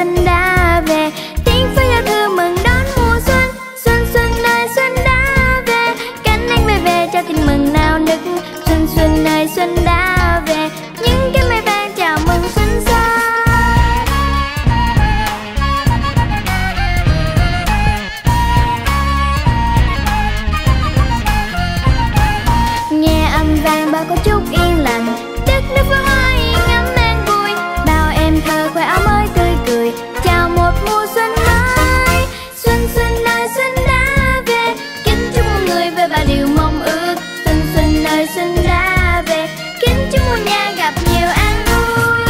xuân đã về. Tiếng pháo giao thừa mừng đón mùa xuân. Xuân xuân ơi xuân đã về, cánh anh bay về cho tin mừng nào nức. Xuân xuân ơi xuân đã về, những cái mây vàng chào mừng xuân sang. Nghe âm vang bao câu chúc yên lành, đất nước pháo hoa ngắm an vui. Bao em thơ khoe áo mới tươi cười, chào một mùa xuân mới. Xuân xuân ơi xuân đã về, kính chúc mọi người về bao điều mong ước. Xuân xuân ơi xuân đã về, kính chúc muôn nhà gặp nhiều an vui.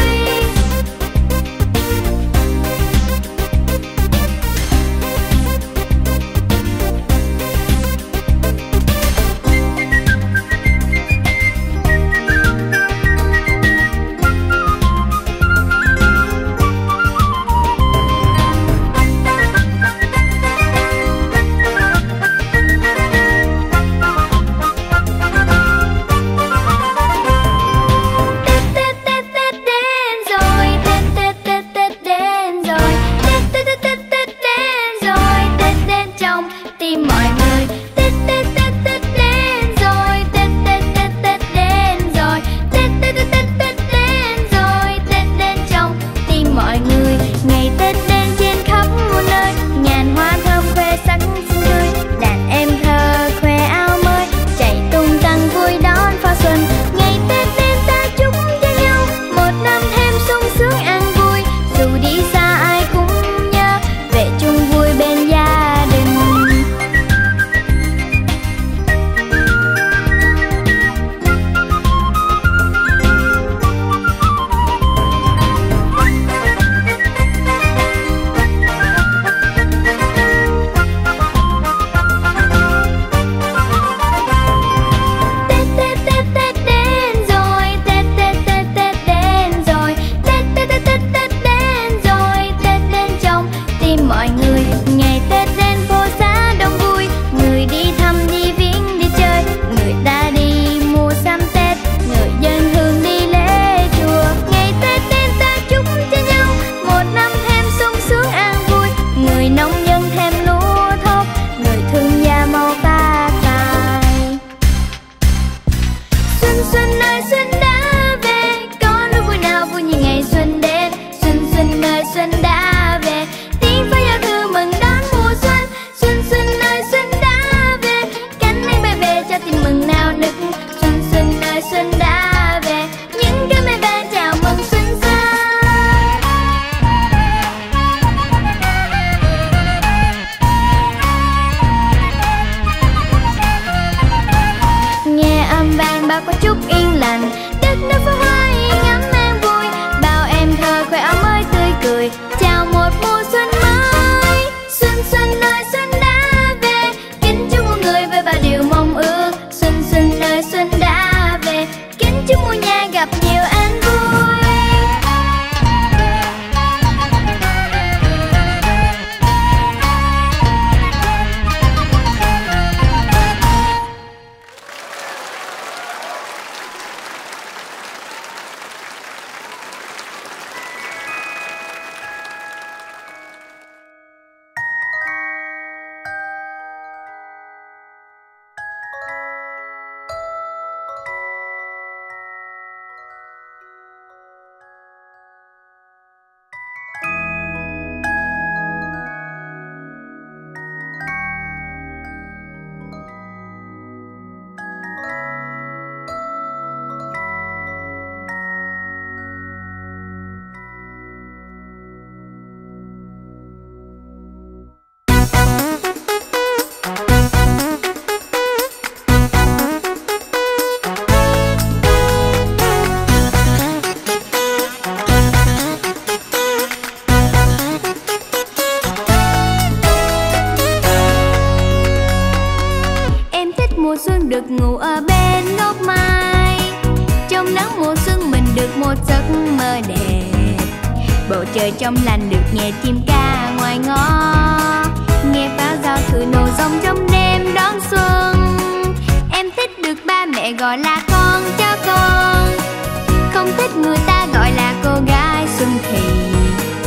được ngủ ở bên gốc mai. Trong nắng mùa xuân mình được một giấc mơ đẹp. Bầu trời trong lành được nghe chim ca ngoài ngõ, nghe pháo giao thừa nổ rông trong đêm đón xuân. Em thích được ba mẹ gọi là con cho con, không thích người ta gọi là cô gái xuân thì.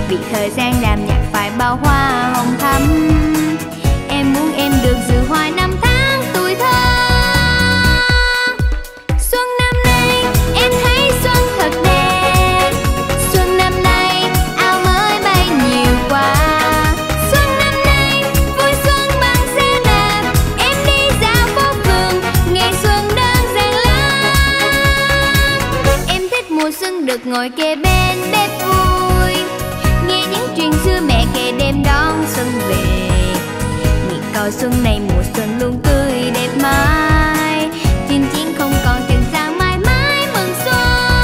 vì thời gian làm nhạc phải bao hoa hồng thắm. Em muốn em được dự hoài năm tháng tuổi thơ. Xuân năm nay em thấy xuân thật đẹp. Xuân năm nay áo mới bay nhiều quá. Xuân năm nay vui xuân bằng xe đạp. Em đi dạo phố phường, ngày xuân đơn giản lắm. Em thích mùa xuân được ngồi kề bên bếp vui, nghe những chuyện xưa mẹ kể đêm đón xuân về. Nguyện cầu xuân này mùa xuân luôn tươi đẹp mãi, chinh chiến không còn từng sang mãi mãi mừng xuân.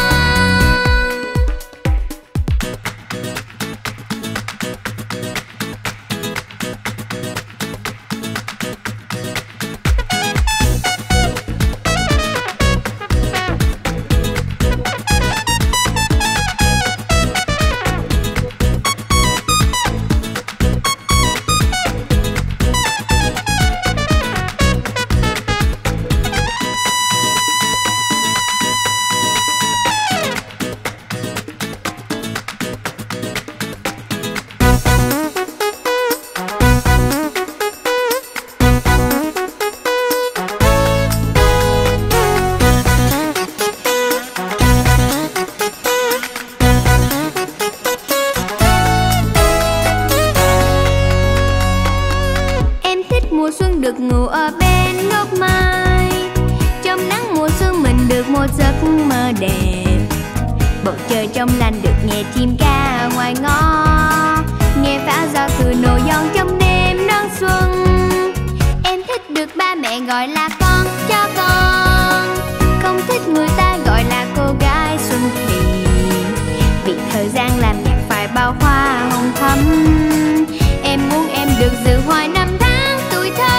Mùa xuân được ngủ ở bên gốc mai, trong nắng mùa xuân mình được một giấc mơ đẹp. Bầu trời trong lành được nghe chim ca ngoài ngõ, nghe pháo giao từ nổ giòn trong đêm đón xuân. Em thích được ba mẹ gọi là con cho con, không thích người ta gọi là cô gái xuân thì, vì thời gian làm nhạc phải bao hoa hồng thắm. Em muốn em được dự hoài năm tháng tuổi thơ.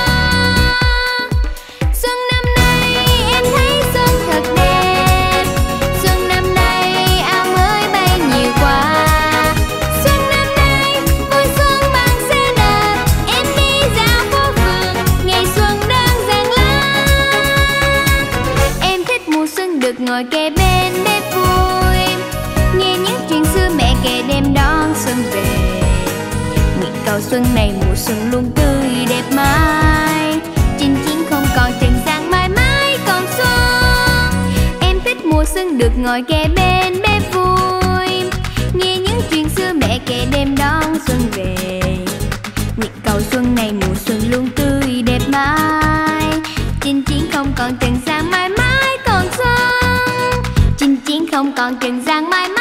Xuân năm nay em thấy xuân thật đẹp. Xuân năm nay áo mới bay nhiều quá. Xuân năm nay vui xuân bằng xe đạp. Em đi dạo phố phường, ngày xuân đơn giản lắm. Em thích mùa xuân được ngồi kề bên bếp vui, nghe những chuyện xưa mẹ kể đêm đón xuân về. Nguyện cầu xuân này mùa xuân luôn tươi đẹp mãi, chinh chiến không còn trần gian mãi mãi còn xuân. Em thích mùa xuân được ngồi kề bên bếp vui, nghe những chuyện xưa mẹ kể đêm đón xuân về. Nguyện cầu xuân này mùa xuân luôn tươi đẹp mãi, chinh chiến không còn trần gian mãi mãi còn xuân. Chinh chiến không còn trần gian mãi mãi.